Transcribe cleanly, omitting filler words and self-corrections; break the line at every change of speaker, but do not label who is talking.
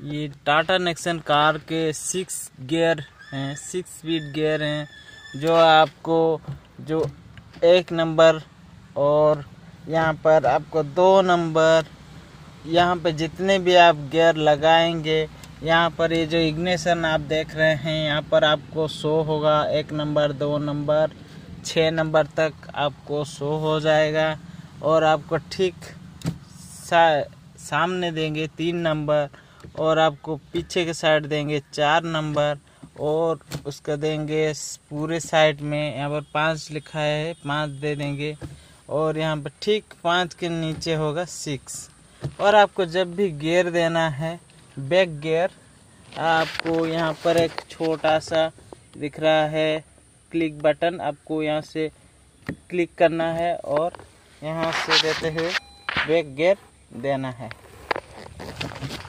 ये Tata Nexon car के 6 gear हैं, 6 स्पीड गियर हैं, जो आपको जो 1 नंबर और यहाँ पर आपको 2 नंबर, यहाँ पे जितने भी आप गियर लगाएंगे, यहाँ पर ये जो इग्निशन आप देख रहे हैं, यहाँ पर आपको शो होगा 1 नंबर 2 नंबर 6 नंबर तक आपको शो हो जाएगा। और आपको ठीक सामने देंगे 3 नंबर और आपको पीछे के साइड देंगे 4 नंबर और उसका देंगे पूरे साइड में यहाँ पर 5 लिखा है 5 दे देंगे। और यहाँ पर ठीक 5 के नीचे होगा 6। और आपको जब भी गियर देना है बैक गियर, आपको यहाँ पर एक छोटा सा दिख रहा है क्लिक बटन, आपको यहाँ से क्लिक करना है और यहाँ से देते हुए बैक गियर देना है।